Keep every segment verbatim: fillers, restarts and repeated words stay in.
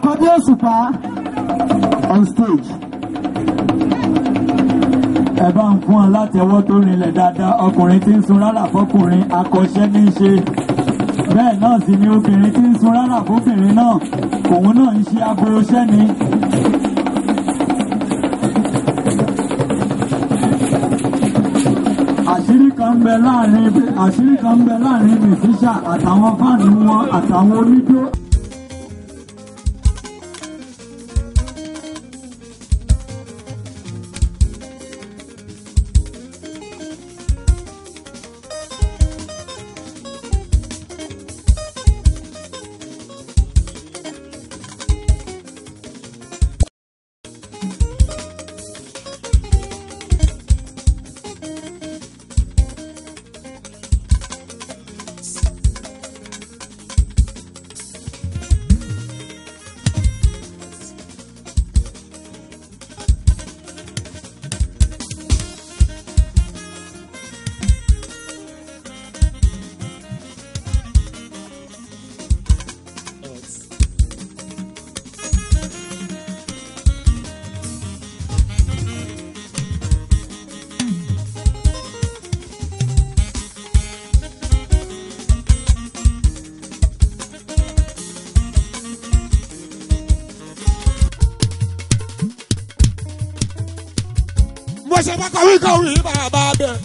Àkọ́bí Òṣùpá on stage. Ẹ bá ń fún ọ látẹ̀wọ́ tó rinlẹ̀ dáadáa. Ọkùnrin tí ń sun rárá fọkùnrin akọ́ṣẹ́ ní í ṣe. Bẹ́ẹ̀ náà sì ni obìnrin tí ń sun rárá fóbìnrin náà. Òun náà ń ṣe agboroṣẹ́ ni. Àṣírí kan ń bẹ láàrin àṣírí kan ń bẹ láàrin mìsíṣà àtàwọn fáànù wọn àtàwọn oníjó. Mo ṣe bá kọ̀wé kọ̀wé bàbá bẹ̀.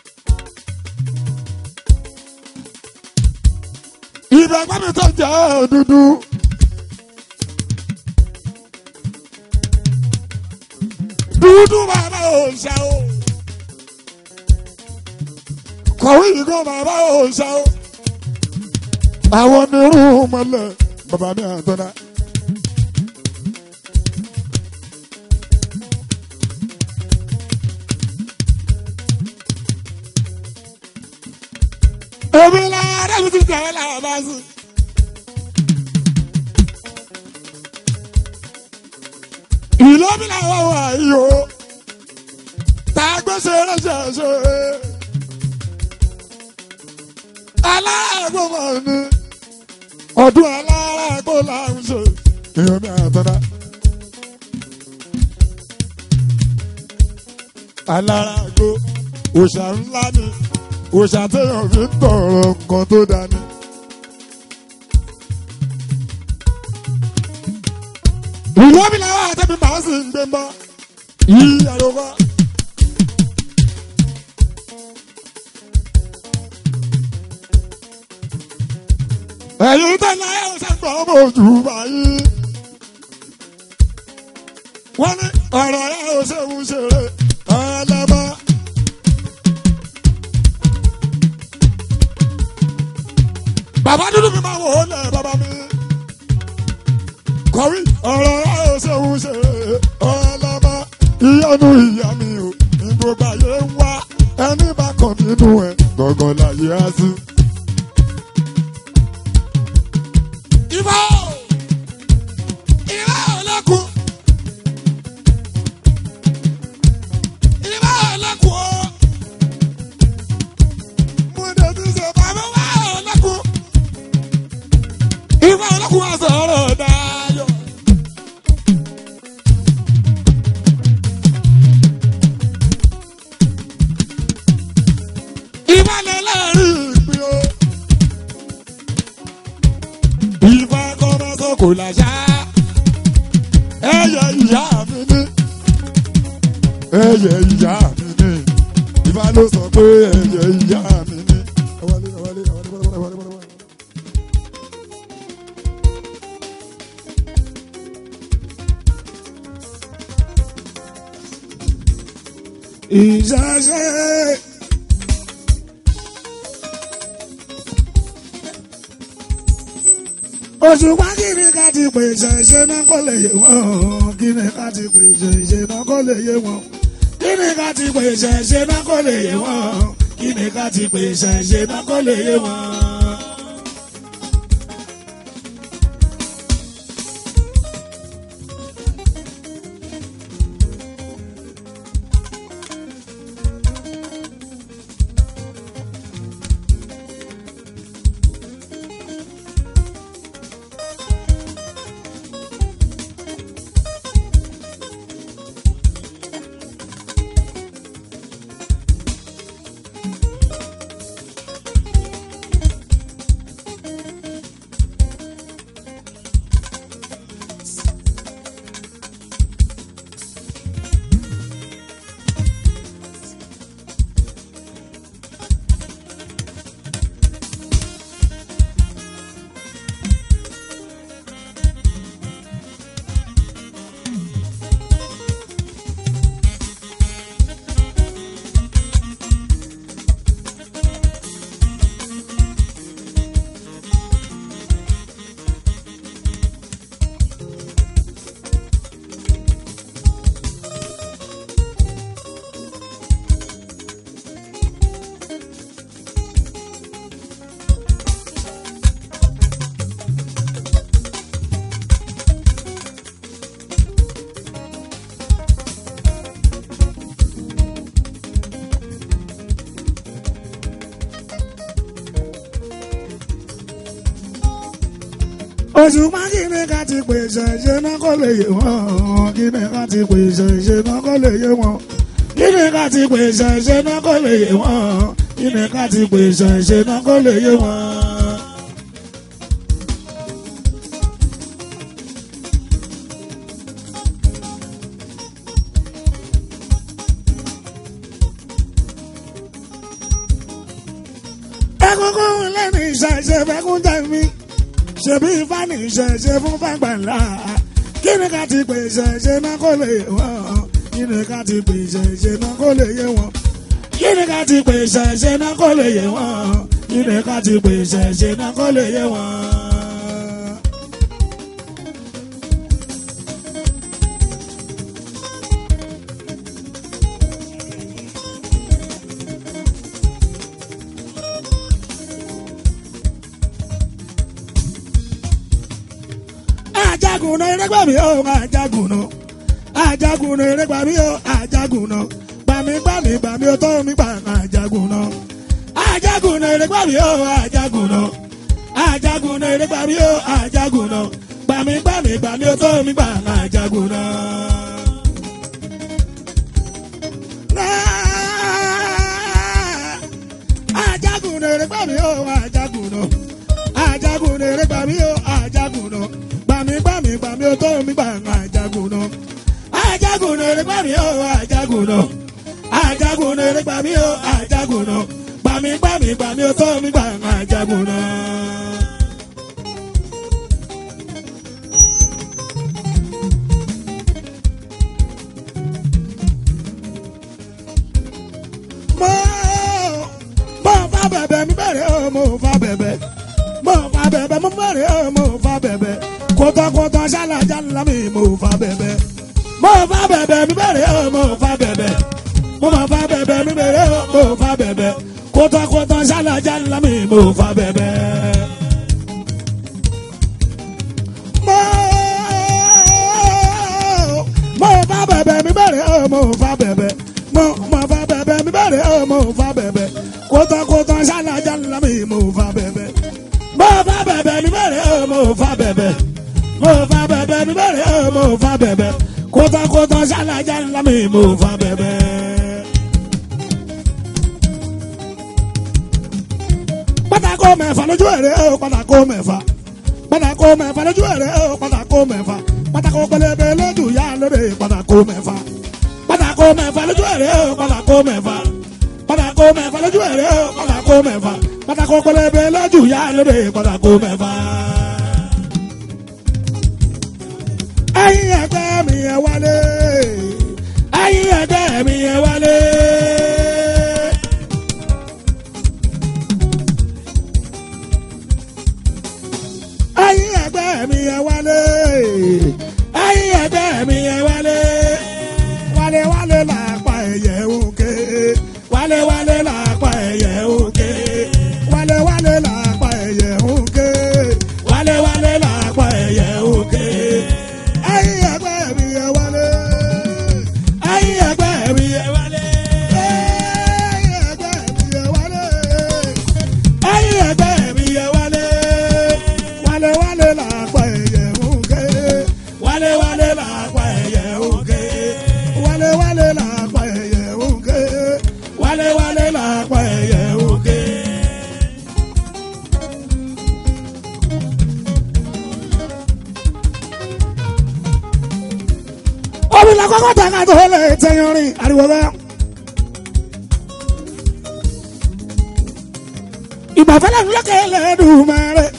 Ibẹ̀ gbọ́ mi tó jẹ́ dúdú. Dúdú bàbá òòṣà o. Kọ̀wé ìgò bàbá òòṣà o. Àwọn onírú mọ́lẹ̀ bàbá mi àtọ́nà. Èmi la rẹ́mi ti tẹ̀wé la bá sùn. Ìlú mi la wà wà yìí o. Tá a gbé ṣe ránṣẹ́ ṣe. Aláàgbò mọ̀ ni. Ọdún aláàgbò là ń ṣe. Èèyàn mi àtọ́dá. Aláàgbò òòṣà ńlá ni. Òòṣà téèyàn fi ń tọrọ nǹkan tó dání. Ìlú mi làwọn àtẹ́bí màá sì ń gbé mbọ́. Yìí àròkọ. Ẹ̀yin tó láyé ọ̀sẹ̀ gbọ́ ọmọ ojú báyìí. Wọ́n ní ọ̀rọ̀ ẹ̀ ò ṣe ń ṣeré ẹlẹ́bọ̀. Bàbá dúdú mi máa wò ó lẹ̀ bàbá mi. Kọ̀wé ọ̀rọ̀ ẹ̀ ò ṣe ń ṣeré ẹlẹ́bọ̀. Ìyanu ìyá mi ò ní gbogbo ayé ń wá. Ẹni bá kàn nínú ẹ̀ gbọ̀ngàn láyé á sí. Ìbá o! Ìbá o lẹ́kùn! Ìbá o lẹ́kùn o! Mo dẹ̀ ti ṣe bàbá wá o lẹ́kùn! Ìbá o lẹ́kùn wá sọ̀rọ̀ dáyọ̀. Ìbá lẹ lẹ́rìí ìpín o. Ìbá kọ́mọ́ sọ kò láṣá. Ẹyẹ ìyá mi ní. Ẹyẹ ìyá mi ní. Ìbá ló sọ pé ẹyẹ ìyá mi ní. Ìṣàṣẹ. Òṣùpá kí ni ká ti pè ṣẹ̀ṣẹ̀ náà kó lè yé wọn. Kí ni ká ti pè ṣẹ̀ṣẹ̀ náà kó lè yé wọn. Kí ni ká ti pè ṣẹ̀ṣẹ̀ náà kó lè yé wọn. Kí ni ká ti pè ṣẹ̀ṣẹ̀ náà kó lè yé wọn. Òṣùpá kí ni ká ti pèsè ṣe náà kó lè yé wọn kí ni ká ti pèsè ṣe náà kó lè yé wọn kí ni ká ti pèsè ṣe náà kó lè yé wọn kí ni ká ti pèsè ṣe náà kó lè yé wọn. Egungun lẹ́nu ìṣẹ̀ṣẹ̀ fẹ́kún tẹ̀mí ṣebí ifá ní ìṣẹ̀ṣẹ̀ fún fàgbàlá kí ni ká ti pè ìṣẹ̀ṣẹ̀ náà kó lè yé wọn kí ni ká ti pè ìṣẹ̀ṣẹ̀ náà kó lè yé wọn kí ni ká ti pè ìṣẹ̀ṣẹ̀ náà kó lè yé wọn kí ni ká ti pè ìṣẹ̀ṣẹ̀ náà kó lè yé wọn. Ajagunna erégbà mi o ajagunna ajagunna erégbà mi o ajagunna gbàmí gbàmí gbàmí o tó mi gbà ajagunna ajagunna erégbà mi o ajagunna ajagunna erégbà mi o ajagunna gbàmí gbàmí gbàmí o tó mi gbà ajagunna. Ajagunna erégbà mi o ajagunna ajagunna erégbà mi o ajagunna gbàmí gbàmí gbàmí o tó mi gbà ajagunna ajagunna erégbà mi o ajagunna ajagunna erégbà mi o ajagunna gbàmí gbàmí gbàmí o tó mi gbà ajagunna. mo mo fa bẹ̀bẹ̀ mi bẹ̀rẹ̀ o mo fa bẹ̀bẹ̀ mo fa bẹ̀bẹ̀ mo bẹ̀rẹ̀ o mo fa bẹ̀bẹ̀ kótókótó ṣálájà ńlá mi mo fa bẹ̀bẹ̀ mo fa bẹ̀bẹ̀ mi bẹ̀rẹ̀ o mo fa bẹ̀bẹ̀ mo ma fa bẹ̀bẹ̀ mi bẹ̀rẹ̀ o mo fa bẹ̀bẹ̀ kótókótó ṣálájà ńlá mi mo fa bẹ̀bẹ̀. mo mo fa bẹ̀bẹ̀ mi bẹ̀rẹ̀ o mo fa bẹ̀bẹ̀ mo mo fa bẹ̀bẹ̀ mi bẹ̀rẹ̀ o mo fa bẹ̀bẹ̀ kótókótó ṣálájà ńlá mi mo fa bẹ̀bẹ̀ mo fa bẹ̀bẹ̀ mi bẹ̀rẹ̀ o mo fa bẹ̀bẹ̀ mo fa bẹ̀bẹ̀ mi bẹ̀rẹ̀ o mo fa bẹ̀bẹ̀ kótókótó ṣálájà ńlá mi mo fa bẹ̀bẹ̀. Pátákó mẹ́fà lójú ẹ̀rẹ́ o pátákó mẹ́fà pátákó mẹ́fà lójú ẹ̀rẹ́ o pátákó mẹ́fà pátákó pẹlẹbẹ lójú yá lóde pátákó mẹ́fà pátákó mẹ́fà lójú ẹ̀rẹ́ o pátákó mẹ́fà pátákó mẹ́fà lójú ẹ̀rẹ́ o pátákó mẹ́fà pátákó pẹlẹbẹ lójú yá lóde pátákó mẹ́fà. Ẹ̀yin ẹgbẹ́ mi ẹ wálé ẹ̀yin ẹgbẹ́ mi ẹ wálé. Ẹ̀yin ẹgbẹ́ mi ẹ wálé ẹ̀yin ẹgbẹ́ mi ẹ wálé wálé wálé làpá ẹyẹ òkè wálé wálé làpá ẹyẹ òkè wálé wálé làpá ẹyẹ òkè wálé wálé làpá ẹyẹ òkè. Ẹ̀yin ẹgbẹ́ mi ẹ wálé ẹ̀yin ẹgbẹ́ mi ẹ wálé ẹ̀yin ẹgbẹ́ mi ẹ wálé ẹ̀yin ẹgbẹ́ mi ẹ wálé wálé wálé làpá ẹyẹ òkè wálé wálé làpá ẹyẹ òkè wálé wálé làpá ẹyẹ òkè wálé wálé làpá ẹyẹ òkè. Omi la kọ́kọ́ ta ká tó lè tẹ̀yàn rìn ariwo bẹ́ẹ̀. Ìbàfẹ́lẹ́ ńlọ́kẹ́ lẹ́ẹ̀dùn mẹ́rẹ̀.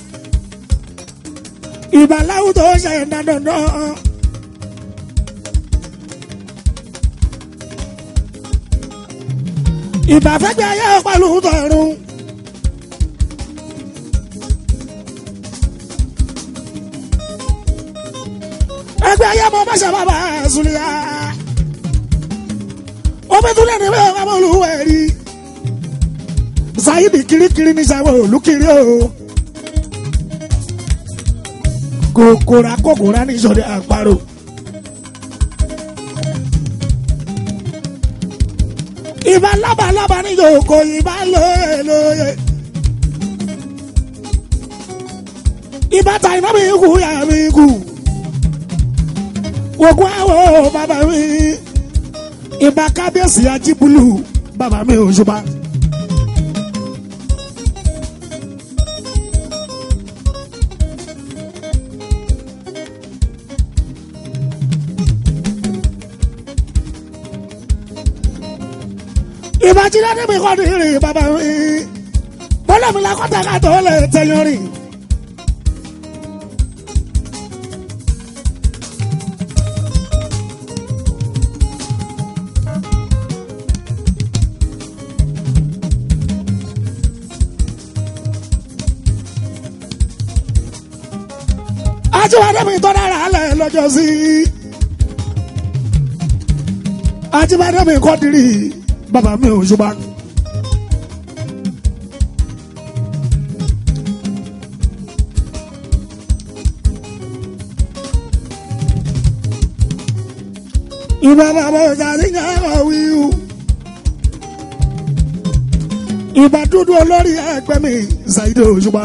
Ìbàláwù tó ṣe dandandan. Ìbàfẹ́gbẹ́ ayé pẹ̀lú tọ̀run. Ẹgbẹ́ ayé mọ bá ṣe bàbá Zuliya. Omi tún lè ní bẹ́ẹ̀ ọmọ olúwẹ̀rí. Zayidi kirikiri ní sáwọ́ olùkiri o. Kòkòrà kòkòrà ní ìṣòro àparò. Ìbá lábàlábà ní yòókò ìbá lóye lóye. ìbátan iná mi kú yà mí kú ogun àwọ̀ bàbá mi ìbá kábíyèsí ajíbúlù bàbá mi Òṣùpá. ìbájídá níbi kọ́ ní rìn bàbá mi bọ́lá mi lakọ́ta ká tó lè tẹ̀yàn rìn. ajíbádé mi tọ́ dára alẹ́ lọ́jọ́ sí ajíbádé mi kọ́ dìrì bàbá mi Òṣùpá. ìbá bàbá ọjà sí yàrá wíwú ìbá dúdú olórí ẹgbẹ́ mi Saheed Òṣùpá.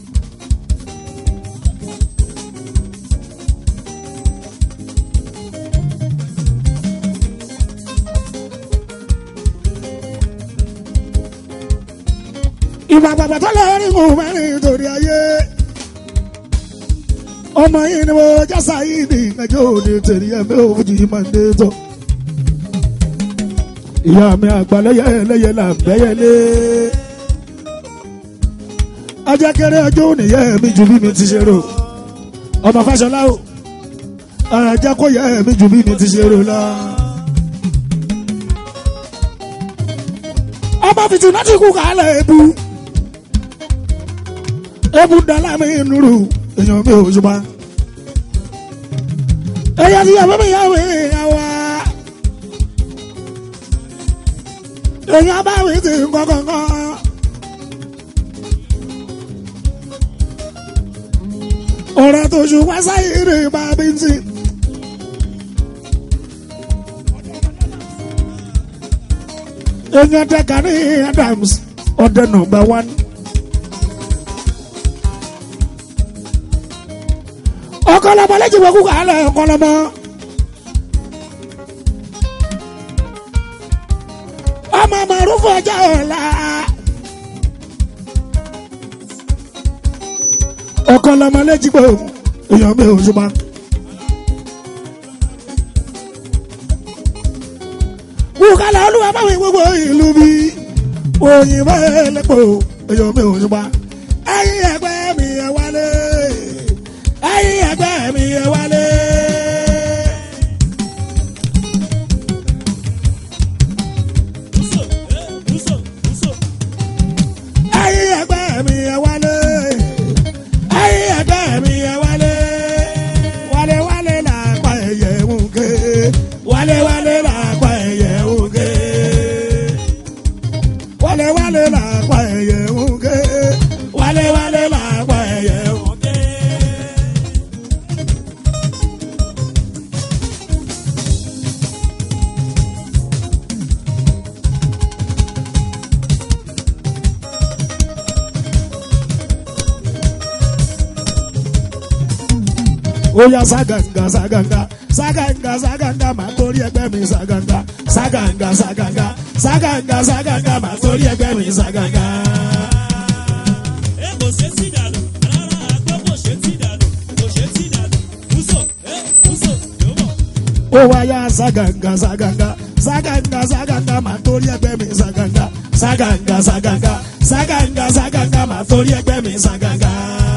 ìbá bàbá tó lórí kù mẹ́rin torí ayé ọmọ yìí ni mo já Saheed ẹjọ́ òde tẹ̀lé ẹ̀mẹ́ òfújì máa ń dé tọ́. ìyá mi àgbà lẹ́yẹ lẹ́yẹ là ń bẹ́yẹlé ajá kéré ọjọ́ òníyẹ mi ju bí mi ti ṣe rò ọmọ Fáṣọlá o ajá kó yẹ mi ju bí mi ti ṣe rò lọ. ọmọ fìtì náà ti kú kálẹ̀ ebu ebu dala mi nuru èèyàn mi Òṣùpá èèyàn ti yàgbé mi yàwé àwa èèyàn bá mi ti ń kọ́kọ́kọ́ ọ̀rọ̀ tó ṣùgbọ́n Saheed bá bí ti. èèyàn tẹ̀ka ní Adams ọ̀dẹ nọ́mbà one. ọkọlọmọ lẹ́jì wọ́n kúkọ alẹ́ ọkọlọmọ. ọmọ màrúfù ọjọ́ ọ̀la. ọkọlọmọ lẹ́jì pé èèyàn mi Òṣùpá. bùkálà olúwa báwo gbogbo ìlú bí òyìnbó ẹlẹ́pọ̀ èèyàn mi Òṣùpá. ẹ̀yin ẹgbẹ́ mi ẹ wálé. ẹ̀yin ẹgbẹ́ mi ẹ wálé. ẹ̀yin ẹgbẹ́ mi ẹ wálé. ẹ̀yin ẹgbẹ́ mi ẹ wálé. wálé wálé làpá ẹyẹ wúke. wálé wálé làpá ẹyẹ wúke. wálé wálé làpá ẹyẹ wúke. wálé wálé làpá ẹyẹ wúke. Oya saganga saganga saganga saganga máa torí ẹgbẹ́ mi saganga saganga saganga saganga saganga máa torí ẹgbẹ́ mi saganga. ẹ kò ṣe tí dànù rárá àgbẹ̀ kò ṣe tí dànù kò ṣe tí dànù kùsọ̀ ẹ kùsọ̀ yóò mọ̀. Ó wáyà saganga saganga saganga saganga máa torí ẹgbẹ́ mi saganga saganga saganga saganga saganga máa torí ẹgbẹ́ mi saganga.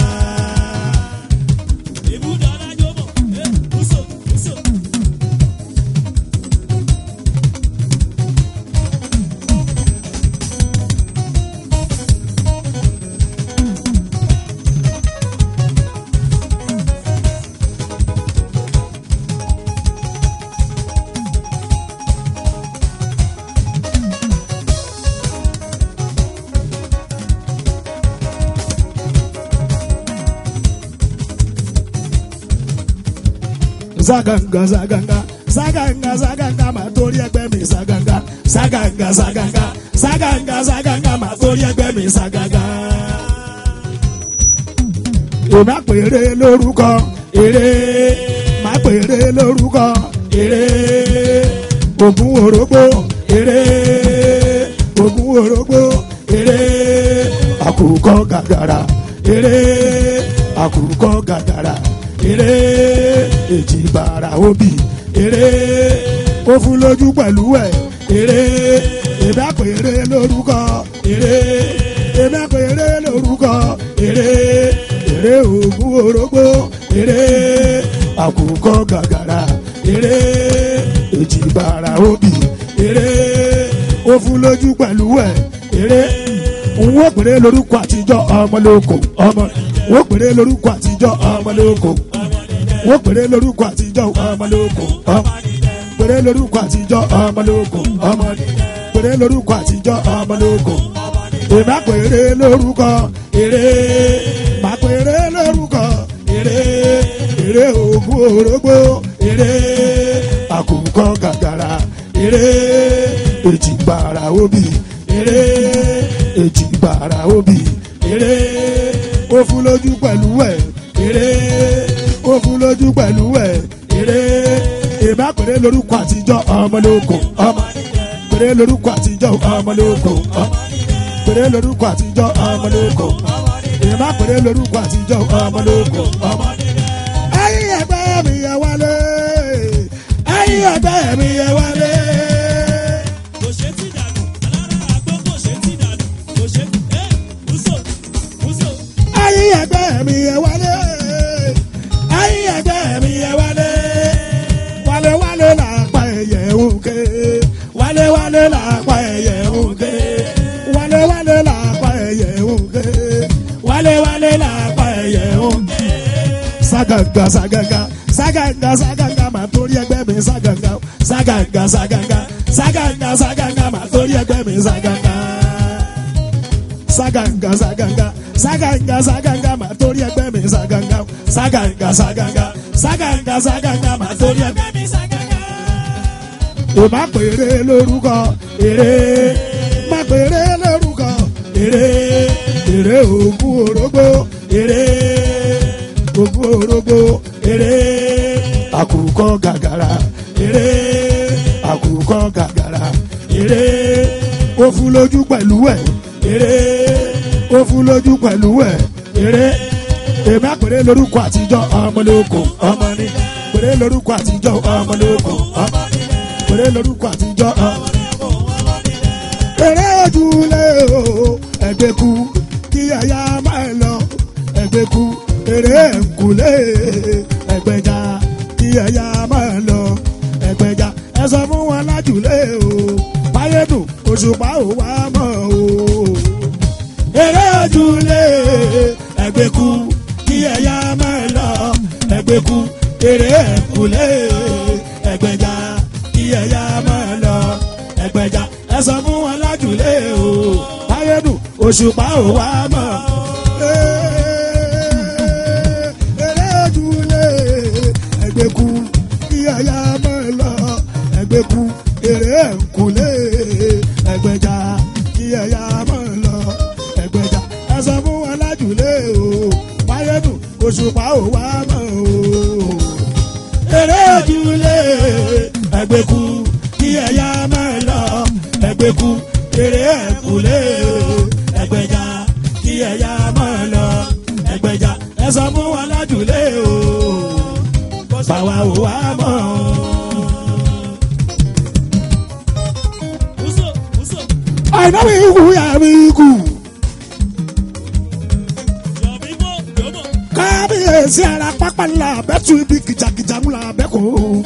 Saganga saganga saganga saganga máa torí ẹgbẹ́ mi saganga saganga saganga saganga saganga máa torí ẹgbẹ́ mi saganga. èmi àpèrè lórúkọ èrè má pèrè lórúkọ èrè ògùn òrógbó èrè ògùn òrógbó èrè àkùkọ gàgàrà èrè àkùkọ gàgàrà èrè èjìbàrà òbí èrè ó fún lójú pẹ̀lú ẹ̀ èrè èmi àpèrè lórúkọ èrè èmi àpèrè lórúkọ èrè èrè ògùn òrógbó èrè àkùkọ gàgàrà èrè èjìbàrà òbí èrè ó fún lójú pẹ̀lú ẹ̀ èrè òun ó pèrè lórúkọ àtijọ́ ọmọlóko ọmọ wọ́n pèrè lórúkọ àtijọ́ ọmọlóko wọ́n pèrè lórúkọ àtijọ́ ọmọlóko ọmọ pèrè lórúkọ àtijọ́ ọmọlóko ọmọ pèrè lórúkọ àtijọ́ ọmọlóko èmi àpèrè lórúkọ èrè má pèrè lórúkọ èrè èrè ògùn òrógbó èrè àkùkọ gàgàrà èrè èjìgbàrà òbí èrè èjìgbàrà òbí èrè ó fún lójú pẹ̀lú ẹ̀ èrè ó fún lójú pẹ̀lú ẹ̀ èrè èmi àpèrè lórúkọ àtijọ́ ọmọlóko ọmọ pèrè lórúkọ àtijọ́ ọmọlóko ọmọ pèrè lórúkọ àtijọ́ ọmọlóko èmi àpèrè lórúkọ àtijọ́ ọmọlóko ọmọ. ẹ̀yin ẹgbẹ́ mi yẹ wálé ẹ̀yin ẹgbẹ́ mi yẹ wálé. kò ṣe tí dànù alára àgbọ̀ kò ṣe tí dànù kò ṣe ẹ́ bùsọ̀ bùsọ̀. ẹ̀yin ẹgbẹ́ mi yẹ wálé ẹ̀yin ẹgbẹ́ mi yẹ wálé wálé wálé làpá ẹ̀yẹ òkè wálé wálé làpá ẹ̀yẹ òkè wálé wálé làpá ẹ̀yẹ òkè wálé wálé làpá ẹ̀yẹ òkè. ságàgà ságàgà ságàgà ságàgà máa torí ẹgbẹ́ mi ságàgà ságàgà ságàgà ságàgà ságàgà máa torí ẹgbẹ́ mi ságàgà ságàgà ságàgà ságàgà ságàgà máa torí ẹgbẹ́ mi ságàgà ságàgà ságàgà ságàgà ságàgà máa torí ẹgbẹ́ mi ságàgà. èmi àpèrè lórúkọ èrè má pèrè lórúkọ èrè èrè ògùn òrógbó èrè ògùn òrógbó èrè àkùkọ gàgàrà èrè àkùkọ gàgàrà èrè ó fún lójú pẹ̀lú ẹ̀ èrè ó fún lójú pẹ̀lú ẹ̀ èrè èmi àpèrè lórúkọ àtijọ́ ọmọlóko ọmọ ni pèrè lórúkọ àtijọ́ ọmọlóko ọmọ pèrè lórúkọ àtijọ́ ọmọlóko ọmọ ni. èrè ojúlé o ẹgbẹ́kú kí aya máa lọ ẹgbẹ́kú èrè ẹ̀kúlé ẹgbẹ́jà kí aya máa lọ ẹgbẹ́jà ẹ sọ fún wọn lájúlé o báyẹ̀dùn òṣùpá ò wá mọ́ o. èrè ojúlé ẹgbẹ́kú kí ẹ̀yà máa lọ ẹgbẹ́kú èrè ẹ̀kúlé ẹgbẹ́jà kí ẹ̀yà máa lọ ẹgbẹ́jà ẹ sọ fún wọn lájúlé o báyẹ̀dùn òṣùpá ò wá mọ́ o. èrè ojúlé ẹgbẹ́kú kí ẹ̀yà máa lọ ẹgbẹ́kú èrè ẹ̀kúlé ẹgbẹ́jà kí ẹ̀yà máa lọ ẹgbẹ́jà ẹ sọ fún wọn lájúlé o báyẹ̀dùn òṣùpá ò wá mọ́ o. èrè ojúlé ẹgbẹ́kú kí ẹ̀yà máa lọ ẹgbẹ́kú èrè ẹ̀kúlé ẹgbẹ́jà kí ẹ̀yà máa lọ ẹgbẹ́jà ẹ sọ fún wọn lájúlé o báwa ò wá mọ́ o. bùsọ̀ bùsọ̀. àìná mi kú yà mí kú. yọ̀mí bò yọ̀bọ̀. kábíyèsí ara pápá ńlá bẹ́tù ibi kìjàkìjà ńlá bẹ́kọ̀.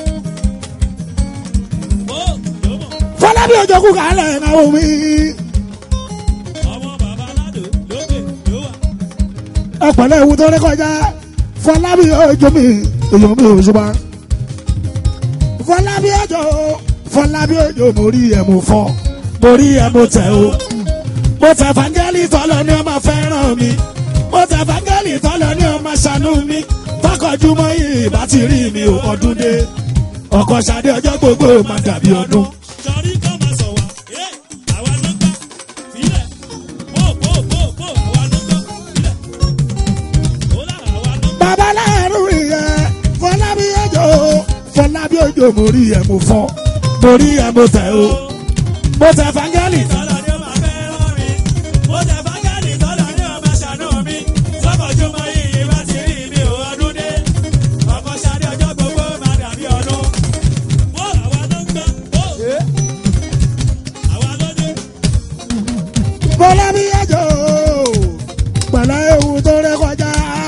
bò yọ̀bọ̀. fọlábí ọjọ́ kú kálẹ̀ náà omi. ọmọ bàbá aládùn lókè ló wà. ẹ̀pẹ̀lẹ̀ ewu tó rí kọjá fọlábí ọjọ́ mi èèyàn mi ò ṣùgbọ́n. fọlábí ọjọ́ fọlábí ọjọ́ mo rí ẹ̀ mo fọ́ mo rí ẹ̀ mo tẹ̀ o. mo tẹ̀ fàngẹ́lì tọ́lọ ní ọmọ fẹ́ràn mi mo tẹ̀ fàngẹ́lì tọ́lọ ní ọmọ ṣàánú mi tọkọjúmọ́ yìí bá ti rí mi ò ọdún dé ọkọ̀ ṣadé ọjọ́ gbogbo máa dàbí ọdún. sọrí kọ́ máa sọ wá ẹ́ àwa ló gbà sílẹ̀ bò bò bò bò àwa ló gbà sílẹ̀ ó là àwa Fọlábí Òjó mo rí ẹ mo fọ́ mo rí ẹ mo tẹ̀ o mo tẹ̀ fangẹ́lì. Tọ́lá ni ó máa fẹ́ rán mi. Mo tẹ̀ fágẹ́lì tọ́lá ni ó máa ṣàánú mi. Sọ́kọ̀júmọ́ yìí bá ti rí mi ò ọdún dé. Ọkọ̀ ṣadé ọjọ́ gbogbo máa dàbí ọdún. Wó àwa ló ń gbọ́. Wó àwa ló dé. Fọlábí Òjó pẹ̀lú ewu tó ré kọjá.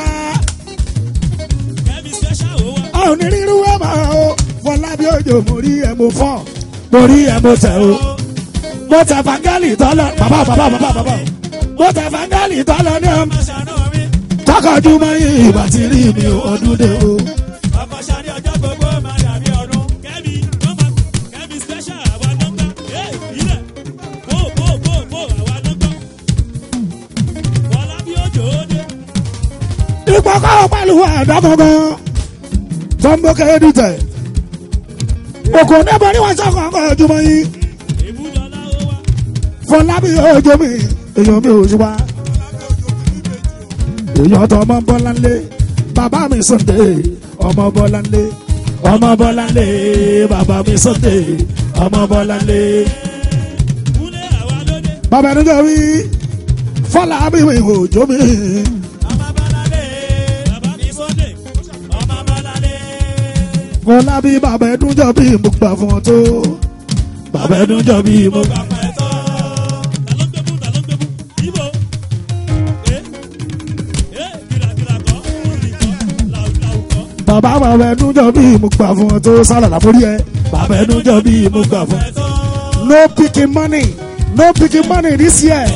Kẹ́mi special ó wá. a ò ní rírú ẹ̀ máa o Fọlábí Òjó mo rí ẹ mo fọ́ mo rí ẹ mo tẹ̀ o mo tẹ̀ fangẹ́lì tọ́lá bàbá bàbá bàbá bàbá mo tẹ̀ fangẹ́lì tọ́lá ní ọmọ. Máa ṣàánú mi. Tọ́kọ̀júmọ́ yìí bá ti rí mi ò ọdún dé o. Ọkọ̀ ṣadé ọjọ́ gbogbo máa dàbí ọdún. Kẹ́mi ló máa Kẹ́mi special àwa ló ń gbọ́. Ẹ ìrẹ̀. Wó wó wó wó àwa ló ń gbọ́. Fọlábí Òjó dé. Ìpọ́kọ́ pẹ̀lú ẹ̀dá gangan tó ń bókè dìtẹ̀. Òkò níbo ni wọ́n sọ̀kọ̀ Tọ́kọ̀júmọ́ yìí. Ìbúdọ̀lá ó wá. Fọlábí Òjó mi èèyàn mi ò ṣùpá. Èèyàn tó ọmọ Bọ́láńlé bàbá mi Sunday ọmọ Bọ́láńlé ọmọ Bọ́láńlé bàbá mi Sunday ọmọ Bọ́láńlé. Kúnlé àwa ló dé. Bàbá ẹni jẹ́ wí Fọlábí Òjó mi. Ọmọ Bọ́láńlé. Bàbá mi Sunday. Ọmọ Bọ́láńlé. Fọlábí bàbá ẹdún jọ bí mo gbà fún ọ tó. Bàbá ẹdún jọ bí mo. Gbà fún ẹ tán. Ta ló ń gbé fún? Ta ló ń gbé fún? Ibo. Ẹ ẹ kìlàkìlà kọ́. Kìlì kọ́. Làwùlàwù kọ́. Bàbá bàbá ẹdún jọ bí mo gbà fún ọ tó sálà láforí ẹ. Bàbá ẹdún jọ bí mo gbà fún ọ. Ẹ tán. No picking money no picking money this year.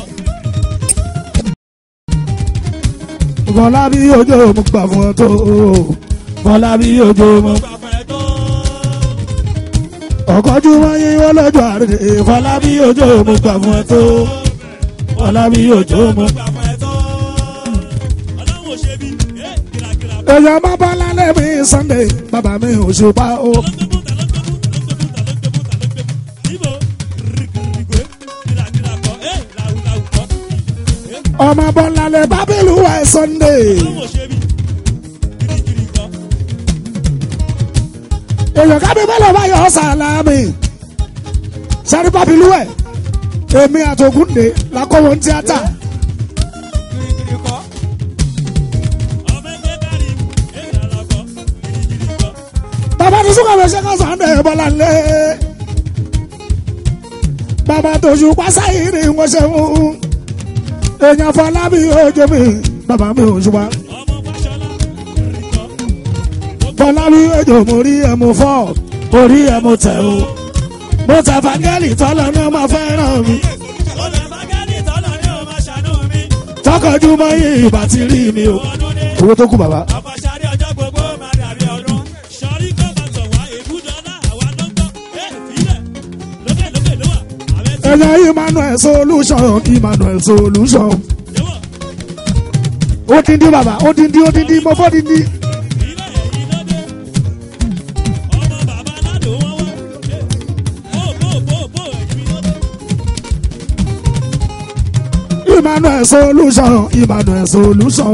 Fọlábí Òjó mo gbà fún ọ tó. Fọlábí Òjó mo. Gbà fún ẹ tán. Ọ̀kọ́júmọ́ yín wọ́n lọ́jọ́ àrèdè. Fọlábí Òjó mo gbà fún ọ tó. Fọlábí Òjó mo. Gbà fún ẹ tán. Ọlọ́run ò ṣe bí. Ẹ kìlàkìlà kọ́. Èèyàn má bá lálẹ́ mi Sunday bàbá mi ò ṣùpá o. Ta ló ń gbé fún? Ta ló ń gbé fún? Ta ló ń gbé fún? Ta ló ń gbé fún? Ta ló ń gbé fún? Ibo. Rìgìrìgìrì. Kìlàkìlà kọ́. Ẹ làwùlàwù kọ́. Ẹ Ọmọ Bọ́láńlé bábílù ẹ̀ Sunday. ọlọ́run ò ṣe bí. Kìrìkìrì kọ́. Èèyàn kábí mélòó bá yọ sàlámì. Sẹ́rí bábílù ẹ̀. Èmi àtògúndé lakọ́wọ́ ní tíátà. Kìrìkìrì kọ́. Ọmọ ẹgbẹ́ dárí. Ẹ làlọ́ kọ́. Kìrìkìrì kọ́. Bàbá tó súnkọ̀ lọ ṣe ká Sunday Bọ́láńlé. Bàbá tó ṣù pásá yìí ni wọ́n ṣe mú. Èèyàn Fọlábí Òjó mi bàbá mi ò ṣùpá. Ọmọ Fáṣọlá. Kìrì kọ́. Fọlábí Òjó mo rí ẹ mo fọ́ mo rí ẹ mo tẹ̀ o. Mo tẹ̀ fangẹ́lì tọ́lọ ní ọmọ fẹ́ràn mi. Ó lè má gẹ́lì tọ́lọ̀ ní o máa ṣàánú mi. Tọ́kọ̀júmọ́ yìí bá ti rí mi o. Ọdún dé. Owó tó kù bàbá. Ọkọ̀ ṣadé ọjọ́ gbogbo máa dàbí ọdún. Sọ̀rí kọ́ máa tọ̀ wá Ìbúdọ̀lá àwa ló ń gbọ́. Ẹ ìfilẹ̀. Lókè lókè ló wà. Àbẹ̀ tí Ẹ̀yà Emmanuel Solution Emmanuel Solution. yóò. Ó ti di bàbá ó ti di ó ti di mo fọ́ ti di. Ilé ẹ̀yìn ló dé. Ọmọ bàbá aládùn wọn wá. Bó bó bó bó ẹ̀yìn ló dé. Emmanuel Solution Emmanuel Solution.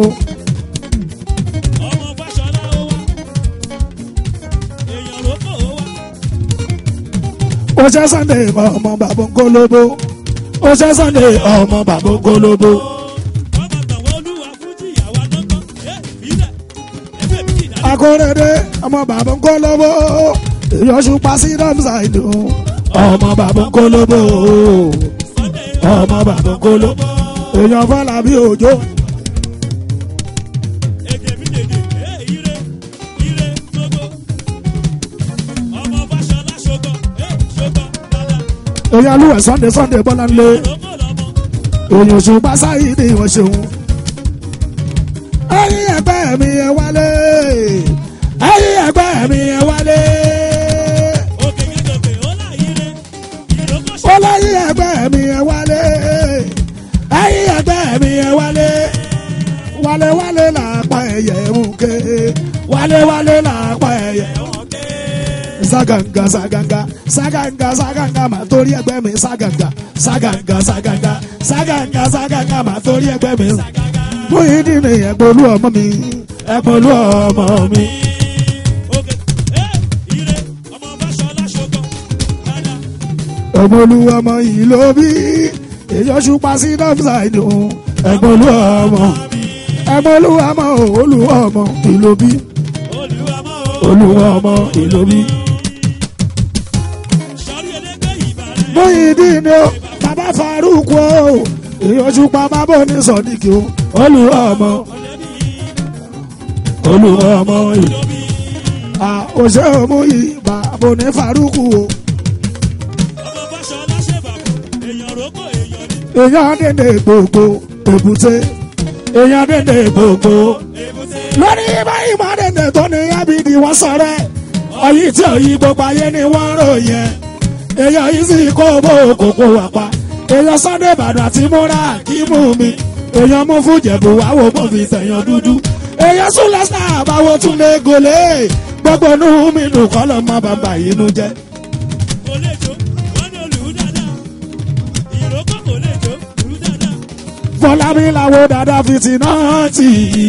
Ọmọ Fáṣọlá ó wá. Èèyàn ló kọ̀ ó wá. Ó ṣe Sunday ọmọ bàbá Nkólóbó. Ó ṣe Sunday ọmọ bàbá Nkólóbó. Ọmọ tàwọn olúwa fújì àwa ló ń gbọ́. Ẹ ìfilẹ̀. Ẹgbẹ́ mi ti dá. Akóredé ọmọ bàbá Nkólóbó. Èèyàn ṣùpá sí Dọ́mṣáìdì o. Ọmọ bàbá Nkólóbó. Sunday. Ọmọ bàbá Nkólóbó. Èèyàn Fọlábí Òjó. Èdè mi dèdè. Ẹ ire ire gbogbo. Ọmọ Fáṣọlá ṣogbọ. Ẹ ṣogbọ dada. Èèyàn Lúwẹ̀ Sunday Sunday Bọ́láńlé. Lóko lọmọ. Èèyàn ṣùpá sáyé ni wọ́n ṣeun. Ẹ̀yin ẹgbẹ́ mi ẹ wálé. Ẹ̀yin ẹgbẹ́ mi ẹ wálé. Òkè gẹ́gẹ́ ó là ire. Ìrókò ṣe. Ó lẹ́yìn ẹgbẹ́ mi ẹ wálé. Ẹ̀yin ẹgbẹ́ mi ẹ wálé. Wálé wálé làpá ẹyẹ òkè. Wálé wálé làpá ẹyẹ. Ẹ̀wọ̀n ké. Ságàǹgà ságàǹgà ságàǹgà ságàǹgà mà torí ẹgbẹ́ mi ságàǹgà ságàǹgà ságàǹgà ságàǹgà ságàǹgà mà torí ẹgbẹ́ mi. Muyideen ni ẹ̀gbọ́lú ọmọ mi ẹ̀gbọ́lú ọmọ mi. Òkè ẹ ire ẹ̀gbọ́n olúwa ọmọ yìí ló bí èyàn ṣùpá sí dọ́fṣáìdì òun ẹ̀gbọ́n olúwa ọmọ ẹ̀gbọ́n olúwa ọmọ olúwa ọmọ ìlú bí olúwa ọmọ ìlú bí. Muyideen ni o bàbá Faruk o èyàn ṣùpá bàbá ní sọ̀díkì o olúwa ọmọ olúwa ọmọ ìlú bí. Òṣè òmù yìí bàbá ní Faruk o. Èèyàn dédé gbogbo èbúté èèyàn dédé gbogbo lórí báyìí má dédé tó ní ábídì wọ́n sọ̀rọ̀ ọyí tí òyì gbogbo ayé ni wọ́n ròyìn èèyàn yìí sì kó bó kókó wà pa èèyàn Sunday Ìbàdàn àti múra kí mú mi èèyàn mú fún Jẹ̀bú wáwo mú fi tẹ̀yàn dúdú èèyàn sún lẹ́sà àbáwo tún lé gòlè gbogbo nù mí nù kọ́ lọ́ mọ bàbá yìí nù jẹ́. Fọlábí làwọn dada fìtínà tì í.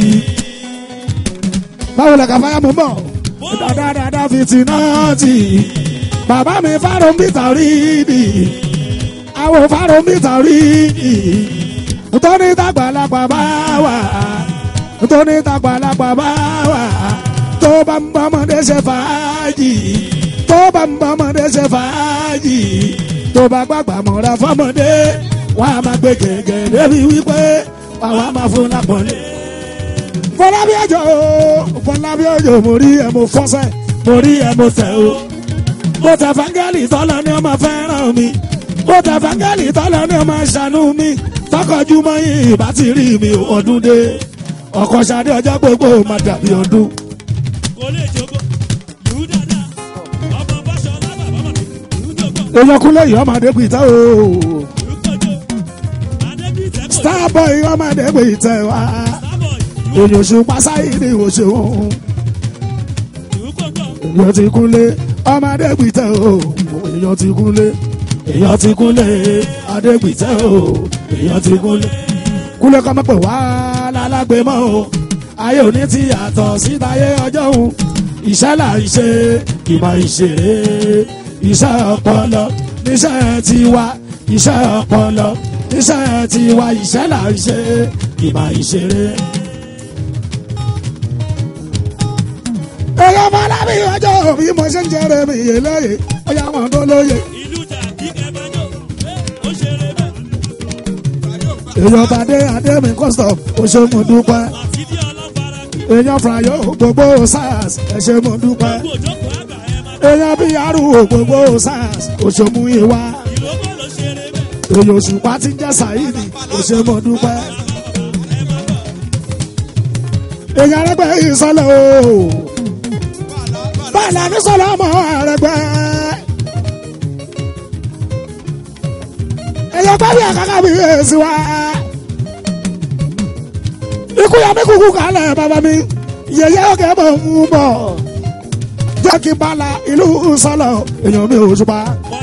Báwo lẹ ka fáyà mú bọ̀? Dada dada fìtínà tì í. Bàbá mi fárò ń bí tàrí nì. Àwọn fárò ń bí tàrí nì. Tóní tàgbàlagbà bá wà. Tóní tàgbàlagbà bá wà. Tó bá ń bá ọmọdé ṣe fàájì. Tó bá ń bá ọmọdé ṣe fàájì. Tó bá gbàgbà mọ̀ra fọmọdé. Wọ́n á máa gbé gẹ̀gẹ̀ débi wípé àwọn á máa fún lápọ̀lé. Fọlábí Òjó Fọlábí Òjó mo rí ẹ mo fọ́sẹ̀ mo rí ẹ mo tẹ̀ o. Mo tẹ̀ fáńgẹ́lì tọ́lọ ní ọmọ fẹ́ràn mi. Mo tẹ̀ fáńgẹ́lì tọ́lọ ní ọmọ ṣàánú mi. Tọkọjú mọ́ yín ìbá ti rí mi ọdún dé. Ọkọ̀ ṣadé ọjọ́ gbogbo máa dàbí ọdún. Èèyàn kúnlẹ̀ yìí ọmọdé pìtẹ́ o. Starboy ọmọdé pìtẹ́ wa. Èèyàn Òṣùpá Sáyídì òṣèwọ̀n. Èèyàn ti kúnlé ọmọdé pìtẹ́ o. Èèyàn ti kúnlé èèyàn ti kúnlé adégbìtẹ́ o. Èèyàn ti kúnlé. Kúnlé kọ́ mọ́ pé wá lálágbé mọ́ o. Ayé òní ti yàtọ̀ síta ayé ọjọ́ òun. Iṣẹ́ là ń ṣe ìmọ̀ ìṣeré. Iṣẹ́ ọpọlọ níṣẹ́ tiwa. Iṣẹ́ ọpọlọ níṣẹ́ tiwa. Iṣẹ́ là ń ṣe ìmọ̀ ìṣeré. Èèyàn Fọlábí Òjó bí mo ṣe ń jẹrẹ mi yé lóye ọyá wọn tó lóye. Èèyàn Bàdé Adémi custom oṣù mo dúpẹ́. Èèyàn Frayo gbogbo SARS ẹ̀ṣẹ̀ mo dúpẹ́. Èèyàn bí arúgbó gbogbo SARS oṣù mú ìwá. Èèyàn Òṣùpá ti ń jẹ́ Sáyídì oṣù mo dúpẹ́. Èèyàn Arẹ́gbẹ́ ìsọ̀lẹ̀ o. Bàlá ní sọ̀lẹ̀ ọmọ Arẹ́gbẹ́. Èèyàn gbàgbé àkàkà mi èsì wá. Ikú ya mi kúkú kálẹ̀ bàbá mi. Yẹ̀yẹ́ òkè mọ̀ ń bọ̀. Jẹ́ kí Bàlá ìlú sọ̀lọ̀ èèyàn mi Òṣùpá.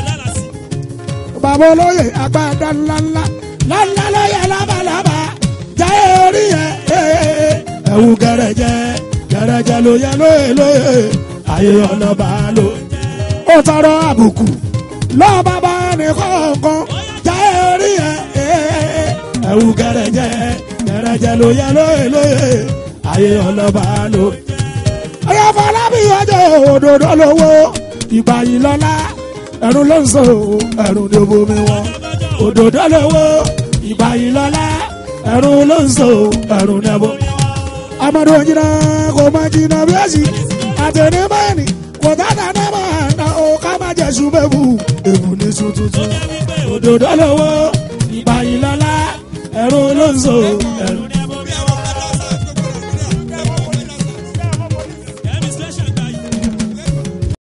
Bàbá olóyè agbada ńláńlá. Ńláńlá lóye lábàlábà. Jẹ́ orí ẹ̀ ẹ̀wù gẹ̀rẹ̀jẹ̀ gẹ̀rẹ̀jẹ̀ lóye lóye lóye. Ayé ọlọ́ba ló. Ó tọrọ àbùkù. Lọ́ọ́ bàbá ní kọ̀ọ̀kan. Jẹ́ orí ẹ̀ ẹ̀wù gẹ̀rẹ̀jẹ̀ gẹ̀rẹ̀jẹ̀ lóye lóye lóye. Ayé ọlọ́ba ló. Ọyọ Fọlábí Òjó òdòdó lówó. Ìgbà yìí lọ́lá. Ẹ̀rùn ló ń sọ ẹ̀rùn ní omi wọn. Òdòdó lówó. Ìgbà yìí lọ́lá. Ẹ̀rùn ló ń sọ ẹ̀rùn ní omi wọn. Amadu jìnnà kò má jìnnà bí ẹ̀sì. Àtẹ̀ní mẹ́rin kò dáadáa náà máa na o ká má jẹ́ ṣùgbẹ́bù. Èbù ní sùn tuntun. Òdòdó lówó. Ìgbà yìí lọ́lá. Ẹ̀rùn ló ń sọ ẹ̀rùn ní